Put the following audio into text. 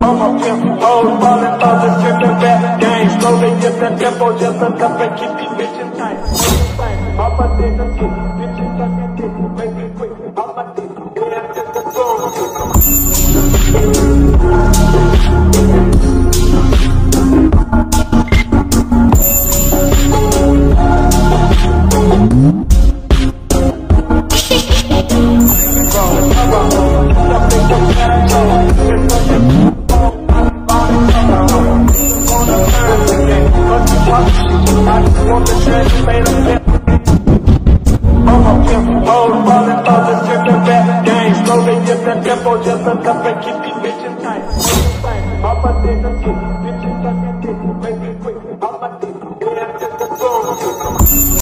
I'm a pimp, hoes ballin', others trippin' back game. Slowly get that tempo just enough to keep these bitches tight. I'm a nigga, bitches suckin' dick, make it quick. I'm a nigga, yeah, it's the tempo just enough to keep these bitches tight. I'm a nigga,